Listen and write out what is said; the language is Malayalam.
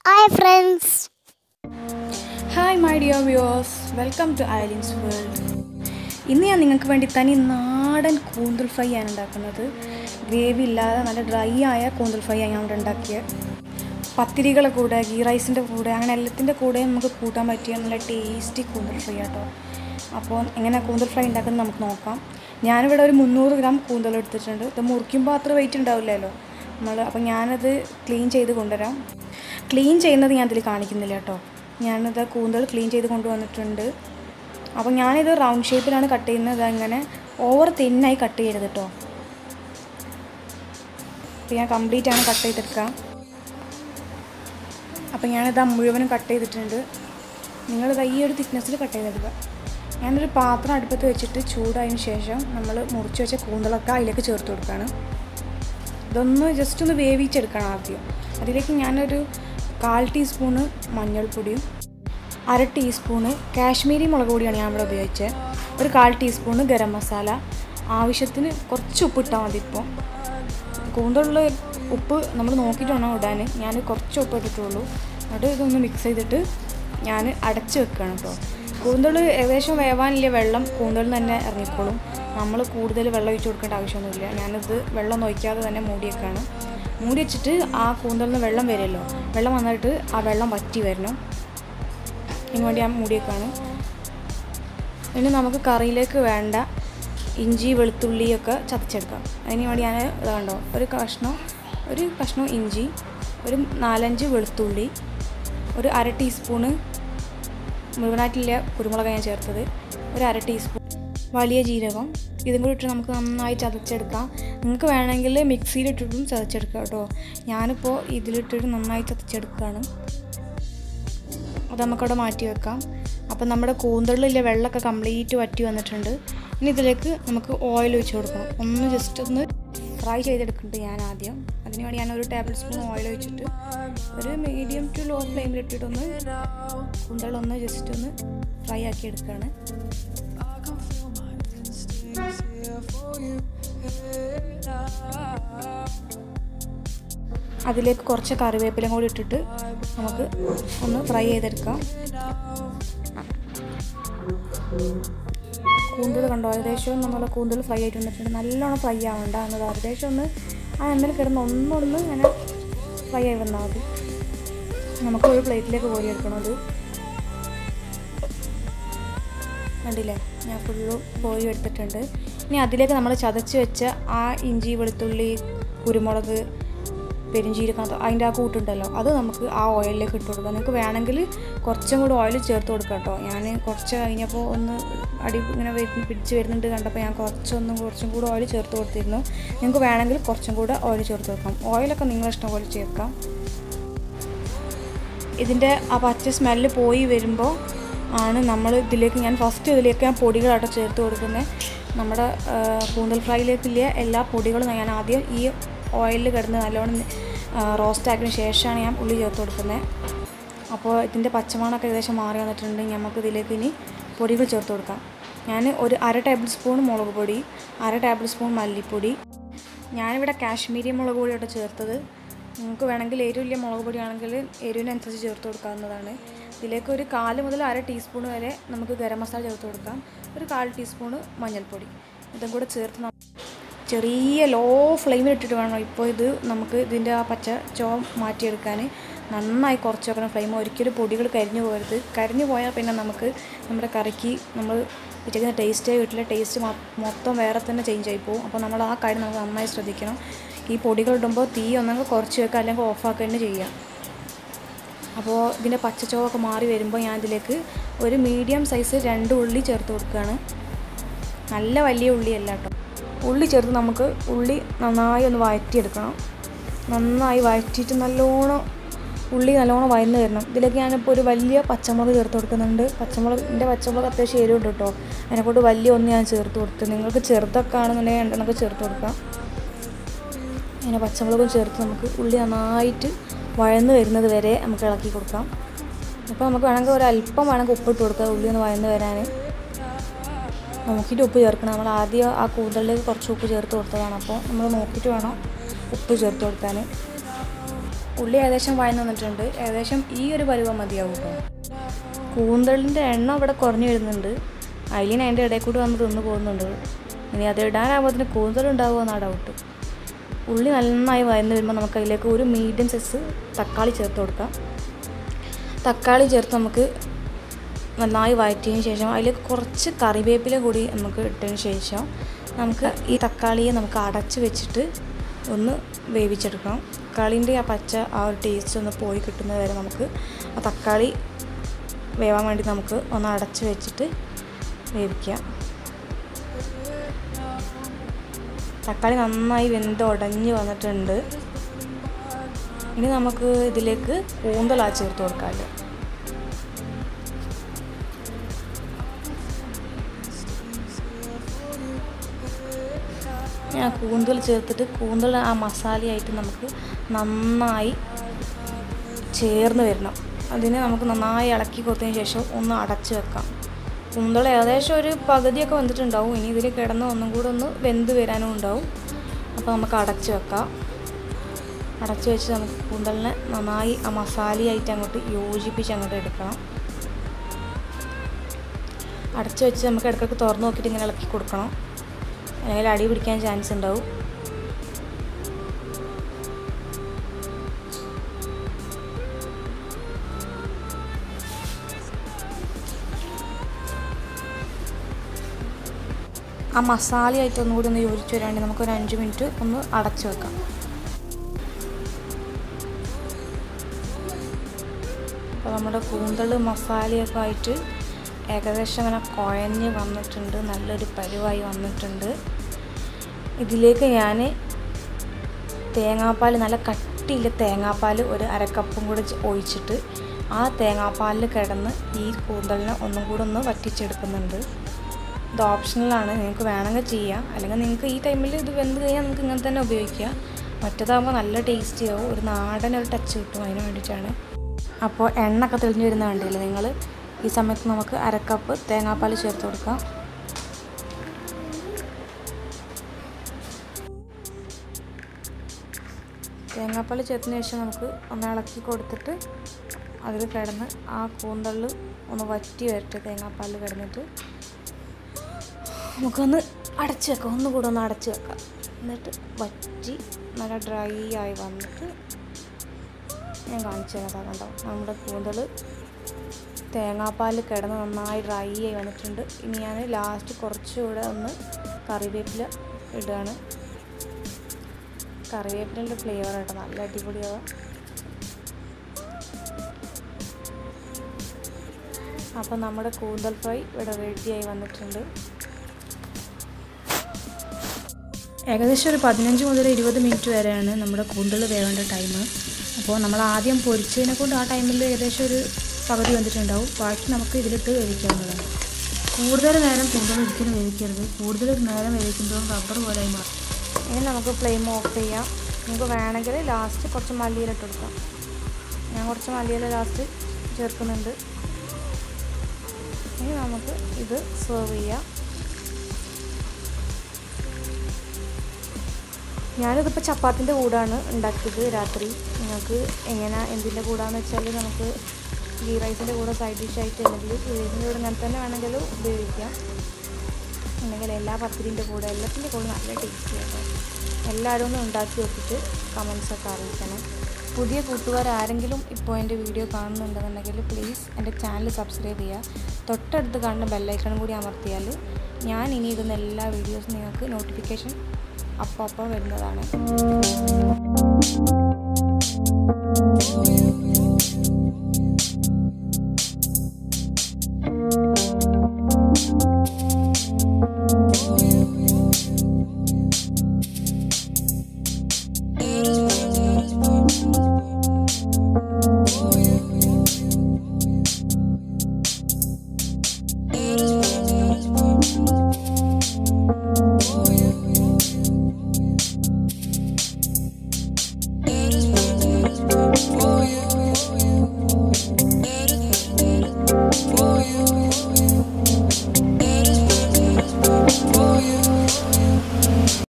Hi friends. Hi my dear viewers, welcome to Eileen's world. ഇന്ന് ഞാൻ നിങ്ങൾക്ക് വേണ്ടി തനി നാടൻ കൂന്തൽ ഫ്രൈ ആണ് ഉണ്ടാക്കുന്നത്. ഗ്രേവി ഇല്ലാതെ നല്ല ഡ്രൈ ആയ കൂന്തൽ ഫ്രൈ ആണ് ഞാൻ ഇവിടെ ഉണ്ടാക്കിയത്. പത്തിരികളുടെ കൂടെ, ഗീ റൈസിൻ്റെ കൂടെ, അങ്ങനെ എല്ലാത്തിൻ്റെ കൂടെ നമുക്ക് കൂട്ടാൻ പറ്റിയ നല്ല ടേസ്റ്റി കൂന്തൽ ഫ്രൈ ആട്ടോ. അപ്പോൾ എങ്ങനെ കൂന്തൽ ഫ്രൈ ഉണ്ടാക്കുന്നത് നമുക്ക് നോക്കാം. ഞാനിവിടെ ഒരു 300 ഗ്രാം കൂന്തൽ എടുത്തിട്ടുണ്ട്. ഇത് മുറിക്കുമ്പോൾ അത്ര വെയിറ്റ് ഉണ്ടാവില്ലല്ലോ അപ്പോൾ ഞാനത് ക്ലീൻ ചെയ്ത് കൊണ്ടുവരാം. ക്ലീൻ ചെയ്യുന്നത് ഞാൻ ഇതിൽ കാണിക്കുന്നില്ല കേട്ടോ. ഞാനിത് കൂന്തൽ ക്ലീൻ ചെയ്ത് കൊണ്ടുവന്നിട്ടുണ്ട്. അപ്പോൾ ഞാനിത് റൗണ്ട് ഷേപ്പിലാണ് കട്ട് ചെയ്യുന്നത്. അങ്ങനെ ഓവർ തിന്നായി കട്ട് ചെയ്യരുത് കേട്ടോ. അപ്പോൾ ഞാൻ കംപ്ലീറ്റ് ആണ് കട്ട് ചെയ്തെടുക്കാം. അപ്പോൾ ഞാനിത് മുഴുവനും കട്ട് ചെയ്തിട്ടുണ്ട്. നിങ്ങളിത് ഈ ഒരു തിക്നെസ്സിൽ കട്ട് ചെയ്തെടുക്കുക. ഞാനൊരു പാത്രം അടുപ്പത്ത് വെച്ചിട്ട് ചൂടായതിന് ശേഷം നമ്മൾ മുറിച്ച് വെച്ച കൂന്തലൊക്കെ അതിലേക്ക് ചേർത്ത് കൊടുക്കുകയാണ്. ഇതൊന്ന് ജസ്റ്റ് ഒന്ന് വേവിച്ചെടുക്കണം ആദ്യം. അതിലേക്ക് ഞാനൊരു 1/4 ടീസ്പൂണ് മഞ്ഞൾപ്പൊടിയും 1/2 ടീസ്പൂണ് കാശ്മീരി മുളക് പൊടിയാണ് ഞാൻ ഇവിടെ ഉപയോഗിച്ചത്. ഒരു 1/4 ടീസ്പൂണ് ഗരം മസാല, ആവശ്യത്തിന് കുറച്ച് ഉപ്പ് ഇട്ടാൽ മതി. ഇപ്പോൾ കൂന്തലുള്ള ഉപ്പ് നമ്മൾ നോക്കിയിട്ട് വേണം ഇടാൻ. ഞാൻ കുറച്ച് ഉപ്പ് ഇട്ടിട്ടുള്ളൂ. എന്നിട്ട് ഇതൊന്ന് മിക്സ് ചെയ്തിട്ട് ഞാൻ അടച്ച് വെക്കുകയാണ് കേട്ടോ. കൂന്തൽ ഏകദേശം വേവാനില്ല വെള്ളം കൂന്തലിൽ തന്നെ ഇറങ്ങിക്കോളും. നമ്മൾ കൂടുതൽ വെള്ളം ഒഴിച്ച് കൊടുക്കേണ്ട ആവശ്യമൊന്നുമില്ല. ഞാനിത് വെള്ളം ഒഴിക്കാതെ തന്നെ മൂടി വെക്കുകയാണ്. മൂടി വെച്ചിട്ട് ആ കൂന്തലിൽ നിന്ന് വെള്ളം വരുമല്ലോ, വെള്ളം വന്നിട്ട് ആ വെള്ളം വറ്റി വരണം. ഇതിന് വേണ്ടി ഞാൻ മൂടി വെക്കുകയാണ്. ഇനി നമുക്ക് കറിയിലേക്ക് വേണ്ട ഇഞ്ചി വെളുത്തുള്ളിയൊക്കെ ചതച്ചെടുക്കാം. അതിന് വേണ്ടി ഞാൻ ഇതാണ്ടോ ഒരു കഷ്ണം ഇഞ്ചി, ഒരു 4-5 വെളുത്തുള്ളി, ഒരു 1/2 ടീസ്പൂണ് മുഴുവനായിട്ടില്ല കുരുമുളക് ഞാൻ ചേർത്തത്, ഒരു 1/2 ടീസ്പൂൺ വലിയ ജീരകം. ഇതും കൂടി ഇട്ട് നമുക്ക് നന്നായി ചതച്ചെടുക്കാം. നിങ്ങൾക്ക് വേണമെങ്കിൽ മിക്സിയിലിട്ടിട്ടും ചതച്ചെടുക്കാം കേട്ടോ. ഞാനിപ്പോൾ ഇതിലിട്ടിട്ട് നന്നായി ചതച്ചെടുക്കുകയാണ്. അത് നമുക്കവിടെ മാറ്റി വെക്കാം. അപ്പം നമ്മുടെ കൂന്തളിലെ വെള്ളമൊക്കെ കംപ്ലീറ്റ് വറ്റി വന്നിട്ടുണ്ട്. ഇനി ഇതിലേക്ക് നമുക്ക് ഓയിൽ ഒഴിച്ച് കൊടുക്കണം. ജസ്റ്റ് ഒന്ന് ഫ്രൈ ചെയ്തെടുക്കുന്നുണ്ട് ഞാൻ ആദ്യം. അതിന് വേണ്ടി ഞാൻ ഒരു ടേബിൾ സ്പൂൺ ഓയിൽ ഒഴിച്ചിട്ട് ഒരു മീഡിയം ടു ലോ ഫ്ലെയിമിലിട്ടിട്ടൊന്ന് കൂന്തളൊന്ന് ജസ്റ്റ് ഒന്ന് ഫ്രൈ ആക്കി എടുക്കുകയാണ്. അതിലേക്ക് കുറച്ച് കറിവേപ്പിലയും കൂടി ഇട്ടിട്ട് നമുക്ക് ഒന്ന് ഫ്രൈ ചെയ്തെടുക്കാം. കൂന്തൽ കണ്ടോ, ഏകദേശം നമ്മൾ കൂന്തൽ ഫ്രൈ ആയിട്ട് വന്നിട്ടുണ്ട്. നല്ലോണം ഫ്രൈ ആവണ്ട എന്നത് ഏകദേശം ഒന്ന് ആ എണ്ണയിൽ കിടന്ന് ഒന്നൊന്ന് ഇങ്ങനെ ഫ്രൈ ആയി വന്നാൽ മതി. നമുക്ക് ഒരു പ്ലേറ്റിലേക്ക് കോരിയെടുക്കണം. അത് കണ്ടില്ലേ, ഞാൻ ഫുള്ള് കോരി എടുത്തിട്ടുണ്ട്. ഇനി അതിലേക്ക് നമ്മൾ ചതച്ച് വെച്ച ആ ഇഞ്ചി വെളുത്തുള്ളി കുരുമുളക് പെരിഞ്ചീരകം അതിൻ്റെ ആ കൂട്ടുണ്ടല്ലോ, അത് നമുക്ക് ആ ഓയിലിലേക്ക് ഇട്ട് കൊടുക്കാം. നിങ്ങൾക്ക് വേണമെങ്കിൽ കുറച്ചും കൂടി ഓയിൽ ചേർത്ത് കൊടുക്കാം കേട്ടോ. ഞാൻ കുറച്ച് കഴിഞ്ഞപ്പോൾ ഒന്ന് അടി ഇങ്ങനെ പിടിച്ച് വരുന്നുണ്ട് കണ്ടപ്പോൾ ഞാൻ കുറച്ചും കൂടി ഓയിൽ ചേർത്ത് കൊടുത്തിരുന്നു. നിങ്ങൾക്ക് വേണമെങ്കിൽ കുറച്ചും കൂടെ ഓയിൽ ചേർത്ത് കൊടുക്കാം. ഓയിലൊക്കെ നിങ്ങളിഷ്ടം പോലെ ചേർക്കാം. ഇതിൻ്റെ ആ പച്ച സ്മെല്ല് പോയി വരുമ്പോൾ ആണ് നമ്മൾ ഇതിലേക്ക് ഞാൻ പൊടികളാട്ടോ ചേർത്ത് കൊടുക്കുന്നത്. നമ്മുടെ കൂന്തൽ ഫ്രൈയിലേക്കുള്ള എല്ലാ പൊടികളും ഞാൻ ആദ്യം ഈ ഓയിലിൽ കിടന്ന് നല്ലോണം റോസ്റ്റ് ആക്കിയതിന് ശേഷമാണ് ഞാൻ ഉള്ളി ചേർത്ത് കൊടുക്കുന്നത്. അപ്പോൾ ഇതിൻ്റെ പച്ചമണമൊക്കെ ഏകദേശം മാറി വന്നിട്ടുണ്ട്. നമുക്ക് ഇതിലേക്ക് ഇനി പൊടികൾ ചേർത്ത് കൊടുക്കാം. ഞാൻ ഒരു 1/2 ടേബിൾ സ്പൂൺ മുളക് പൊടി, 1/2 ടേബിൾ സ്പൂൺ മല്ലിപ്പൊടി. ഞാനിവിടെ കാശ്മീരി മുളക് പൊടിയോട്ട് ചേർത്തത്. നിങ്ങൾക്ക് വേണമെങ്കിൽ എരിവില്ല മുളക് പൊടിയാണെങ്കിൽ എരിവിനനുസരിച്ച് ചേർത്ത് കൊടുക്കാവുന്നതാണ്. ഇതിലേക്ക് ഒരു 1/4 മുതൽ 1/2 ടീസ്പൂൺ വരെ നമുക്ക് ഗരം മസാല ചേർത്ത് കൊടുക്കാം. ഒരു 1/4 ടീസ്പൂണ് മഞ്ഞൾപ്പൊടി. ഇതും കൂടെ ചേർത്ത് ചെറിയ ലോ ഫ്ലെയിമിലിട്ടിട്ട് വേണം ഇപ്പോൾ ഇത് നമുക്ക് ഇതിൻ്റെ ആ പച്ച ചുവ മാറ്റിയെടുക്കാൻ. നന്നായി കുറച്ച് വെക്കണം ഫ്ലെയിം. ഒരിക്കലും പൊടികൾ കരിഞ്ഞു പോകരുത്. കരിഞ്ഞു പോയാൽ പിന്നെ നമുക്ക് നമ്മുടെ കറിക്ക് നമ്മൾ ഇട്ടിരിക്കുന്ന ടേസ്റ്റേ കിട്ടില്ല. ടേസ്റ്റ് മൊത്തം വേറെ തന്നെ ചേഞ്ച് ആയി പോകും. അപ്പോൾ നമ്മൾ ആ കാര്യം നമുക്ക് നന്നായി ശ്രദ്ധിക്കണം. ഈ പൊടികൾ ഇടുമ്പോൾ തീ ഒന്നെങ്കിൽ കുറച്ച് വെക്കുക, അല്ലെങ്കിൽ ഓഫാക്കുക തന്നെ ചെയ്യാം. അപ്പോൾ ഇതിൻ്റെ പച്ചച്ചോവൊക്കെ മാറി വരുമ്പോൾ ഞാൻ ഇതിലേക്ക് ഒരു മീഡിയം സൈസ് 2 ഉള്ളി ചേർത്ത് കൊടുക്കുകയാണ്. നല്ല വലിയ ഉള്ളിയല്ല കേട്ടോ. ഉള്ളി ചേർത്ത് നമുക്ക് ഉള്ളി നന്നായി ഒന്ന് വഴറ്റിയെടുക്കണം. നന്നായി വഴറ്റിയിട്ട് ഉള്ളി നല്ലോണം വഴന്ന് വരണം. ഇതിലേക്ക് ഞാനിപ്പോൾ ഒരു വലിയ പച്ചമുളക് ചേർത്ത് കൊടുക്കുന്നുണ്ട്. പച്ചമുളക് അത്യാവശ്യം എരിവുണ്ട് കേട്ടോ. അതിനെക്കൊണ്ട് വലിയ ഒന്ന് ഞാൻ ചേർത്ത് കൊടുത്തു. നിങ്ങൾക്ക് ചെറുതൊക്കെ ആണെന്നുണ്ടെങ്കിൽ 2 ചേർത്ത് കൊടുക്കാം. അങ്ങനെ പച്ചമുളകും ചേർത്ത് നമുക്ക് ഉള്ളി നന്നായിട്ട് വഴന്ന് വരുന്നത് വരെ നമുക്ക് ഇളക്കി കൊടുക്കാം. അപ്പോൾ നമുക്ക് വേണമെങ്കിൽ ഒരല്പം ഉപ്പിട്ട് കൊടുക്കാം ഉള്ളി ഒന്ന് വഴന്ന് വരാൻ. നോക്കിയിട്ട് ഉപ്പ് ചേർക്കണം. നമ്മൾ ആദ്യം ആ കൂന്തലിലേക്ക് കുറച്ച് ഉപ്പ് ചേർത്ത് കൊടുത്തതാണ്. അപ്പോൾ നമ്മൾ നോക്കിയിട്ട് വേണം ഉപ്പ് ചേർത്ത് കൊടുക്കാൻ. ഉള്ളി ഏകദേശം വഴന്ന് വന്നിട്ടുണ്ട്. ഏകദേശം ഈ ഒരു പരുവം മതിയാവും കേട്ടോ. കൂന്തളിൻ്റെ എണ്ണ ഇവിടെ കുറഞ്ഞു വരുന്നുണ്ട്. അയിലിന് അതിൻ്റെ ഇടയിൽ കൂടി വന്ന് തിന്ന് പോകുന്നുണ്ട്. ഇനി അത് ഇടാനാകുമ്പോഴത്തേന് കൂന്തലുണ്ടാവുമോ എന്നാണ് ഡൗട്ട്. ഉള്ളി നന്നായി വഴന്ന് വരുമ്പോൾ നമുക്ക് അതിലേക്ക് ഒരു മീഡിയം സൈസ് തക്കാളി ചേർത്ത് കൊടുക്കാം. തക്കാളി ചേർത്ത് നമുക്ക് നന്നായി വഴറ്റിയതിന് ശേഷം അതിലേക്ക് കുറച്ച് കറിവേപ്പില കൂടി നമുക്ക് ഇട്ടതിന് ശേഷം നമുക്ക് ഈ തക്കാളിയെ നമുക്ക് അടച്ച് വെച്ചിട്ട് ഒന്ന് വേവിച്ചെടുക്കണം. തക്കാളീൻ്റെ ആ പച്ച ആ ഒരു ടേസ്റ്റ് ഒന്ന് പോയി കിട്ടുന്നത് വരെ നമുക്ക് ആ തക്കാളി വേവാൻ വേണ്ടി നമുക്ക് ഒന്ന് അടച്ച് വെച്ചിട്ട് വേവിക്കാം. തക്കാളി നന്നായി വെന്ത് ഉടഞ്ഞ് വന്നിട്ടുണ്ട്. ഇനി നമുക്ക് ഇതിലേക്ക് കൂന്തലാ ചേർത്ത് കൊടുക്കാമല്ലോ. ഞാൻ കൂന്തൽ ചേർത്തിട്ട് കൂന്തൽ ആ മസാലയായിട്ട് നമുക്ക് നന്നായി ചേർന്ന് വരണം. അതിനെ നമുക്ക് നന്നായി ഇളക്കി കൊടുത്തതിന് ശേഷം ഒന്ന് അടച്ച് വെക്കാം. കൂന്തൽ ഏകദേശം ഒരു പകുതിയൊക്കെ വന്നിട്ടുണ്ടാവും. ഇനി ഇതിൽ കിടന്ന് ഒന്നും കൂടെ ഒന്ന് വെന്ത് വരാനും ഉണ്ടാവും. അപ്പോൾ നമുക്ക് അടച്ച് വെക്കാം. അടച്ച് വെച്ച് നമുക്ക് കൂന്തലിനെ നന്നായി ആ മസാലയായിട്ട് അങ്ങോട്ട് യോജിപ്പിച്ച് അങ്ങോട്ട് എടുക്കണം. അടച്ച് വെച്ച് നമുക്ക് ഇടയ്ക്കൊക്കെ തുറന്ന് നോക്കിയിട്ട് ഇങ്ങനെ ഇളക്കി കൊടുക്കണം. അല്ലെങ്കിൽ അടി പിടിക്കാൻ ചാൻസ് ഉണ്ടാവും. ആ മസാലയായിട്ട് ഒന്നുകൂടി ഒന്ന് യോജിച്ച് വരാണ്ട് നമുക്കൊരു 5 മിനിറ്റ് ഒന്ന് അടച്ച് വെക്കാം. അപ്പോൾ നമ്മുടെ കൂന്തൽ മസാലയൊക്കെ ആയിട്ട് ഏകദേശം അങ്ങനെ കുഴഞ്ഞ് വന്നിട്ടുണ്ട്. നല്ലൊരു പരുവായി വന്നിട്ടുണ്ട്. ഇതിലേക്ക് ഞാൻ തേങ്ങാപ്പാൽ, നല്ല കട്ടിയില്ല തേങ്ങാപ്പാൽ ഒരു 1/2 കപ്പും കൂടെ ഒഴിച്ചിട്ട് ആ തേങ്ങാപ്പാലിൽ കിടന്ന് ഈ കൂന്തലിനെ ഒന്നും കൂടെ ഒന്ന് വറ്റിച്ചെടുക്കുന്നുണ്ട്. ഇത് ഓപ്ഷണലാണ്, നിങ്ങൾക്ക് വേണമെങ്കിൽ ചെയ്യാം. അല്ലെങ്കിൽ നിങ്ങൾക്ക് ഈ ടൈമിൽ ഇത് വെന്ത് കഴിഞ്ഞാൽ നിങ്ങൾക്ക് ഇങ്ങനെ തന്നെ ഉപയോഗിക്കാം. മറ്റേതാകുമ്പോൾ നല്ല ടേസ്റ്റി ആവും, ഒരു നാടൻ ഒരു ടച്ച് കിട്ടും. അതിന് വേണ്ടിയിട്ടാണ്. അപ്പോൾ എണ്ണയൊക്കെ തെളിഞ്ഞ് വരുന്ന കണ്ടില്ലേ നിങ്ങൾ. ഈ സമയത്ത് നമുക്ക് 1/2 കപ്പ് തേങ്ങാപ്പാൽ ചേർത്ത് കൊടുക്കാം. തേങ്ങാപ്പാൽ ചേർത്തതിന് ശേഷം നമുക്ക് ഒന്ന് ഇളക്കി കൊടുത്തിട്ട് അതിൽ കിടന്ന് ആ കൂന്തളിൽ ഒന്ന് വറ്റി വരട്ടെ. തേങ്ങാപ്പാൽ കിടന്നിട്ട് നമുക്കൊന്ന് അടച്ച് വെക്കാം. ഒന്നുകൂടെ ഒന്ന് അടച്ച് വെക്കാം. എന്നിട്ട് വറ്റി നല്ല ഡ്രൈ ആയി വന്നിട്ട് ഞാൻ കാണിച്ചു തരാം. കണ്ടോ, നമ്മുടെ കൂന്തൽ തേങ്ങാപ്പാൽ കിടന്ന് നന്നായി ഡ്രൈ ആയി വന്നിട്ടുണ്ട്. ഇനി ഞാൻ ലാസ്റ്റ് കുറച്ചുകൂടെ ഒന്ന് കറിവേപ്പില ഇടുകയാണ്. കറിവേപ്പിലിൻ്റെ ഫ്ലേവർ കേട്ടോ നല്ല അടിപൊളിയാവും. അപ്പോൾ നമ്മുടെ കൂന്തൽ ഫ്രൈ ഇവിടെ റെഡിയായി വന്നിട്ടുണ്ട്. ഏകദേശം ഒരു 15 മുതൽ 20 മിനിറ്റ് വരെയാണ് നമ്മുടെ കൂന്തൽ വേവേണ്ട ടൈം. അപ്പോൾ നമ്മൾ ആദ്യം പൊരിച്ചതിനെ കൊണ്ട് ആ ടൈമിൽ ഏകദേശം ഒരു പകുതി വന്നിട്ടുണ്ടാവും. ബാക്കി നമുക്ക് ഇതിലിട്ട് വേവിക്കാവുന്നതാണ്. കൂടുതൽ നേരം കൂന്തൽ ഒരിക്കലും വേവിക്കരുത്. കൂടുതൽ നേരം വേവിക്കുമ്പോഴും റബ്ബർ പോലെ മാറും. ഇനി നമുക്ക് ഫ്ലെയിം ഓഫ് ചെയ്യാം. നമുക്ക് വേണമെങ്കിൽ ലാസ്റ്റ് കുറച്ച് മല്ലിയില ഇട്ട് കൊടുക്കാം. ഞാൻ കുറച്ച് മല്ലിയില ലാസ്റ്റ് ചേർക്കുന്നുണ്ട്. ഇനി നമുക്ക് ഇത് സെർവ് ചെയ്യാം. ഞാനിതിപ്പോൾ ചപ്പാത്തിൻ്റെ കൂടാണ് ഉണ്ടാക്കിയത് രാത്രി. നിങ്ങൾക്ക് എങ്ങനെ എന്തിൻ്റെ കൂടാന്ന് വെച്ചാൽ നമുക്ക് ഗീ റൈസിൻ്റെ കൂടെ സൈഡ് ഡിഷായിട്ട് അല്ലെങ്കിൽ റൈസിൻ്റെ കൂടെ അങ്ങനെ തന്നെ വേണമെങ്കിലും ഉപയോഗിക്കാം. അല്ലെങ്കിൽ എല്ലാ പത്തിരിൻ്റെ കൂടെ എല്ലാത്തിൻ്റെ കൂടെ നല്ല ടേസ്റ്റി ആട്ടോ. എല്ലാവരും ഒന്ന് ഉണ്ടാക്കി നോക്കിയിട്ട് കമൻസൊക്കെ അറിയിക്കണം. പുതിയ കൂട്ടുകാർ ആരെങ്കിലും ഇപ്പോൾ എൻ്റെ വീഡിയോ കാണുന്നുണ്ടെന്നുണ്ടെങ്കിൽ പ്ലീസ് എൻ്റെ ചാനൽ സബ്സ്ക്രൈബ് ചെയ്യുക. തൊട്ടടുത്ത് കാണുന്ന ബെല്ലൈക്കണും കൂടി അമർത്തിയാൽ ഞാൻ ഇനി ഇടുന്ന എല്ലാ വീഡിയോസും നിങ്ങൾക്ക് നോട്ടിഫിക്കേഷൻ അപ്പോൾ വരുന്നതാണ്.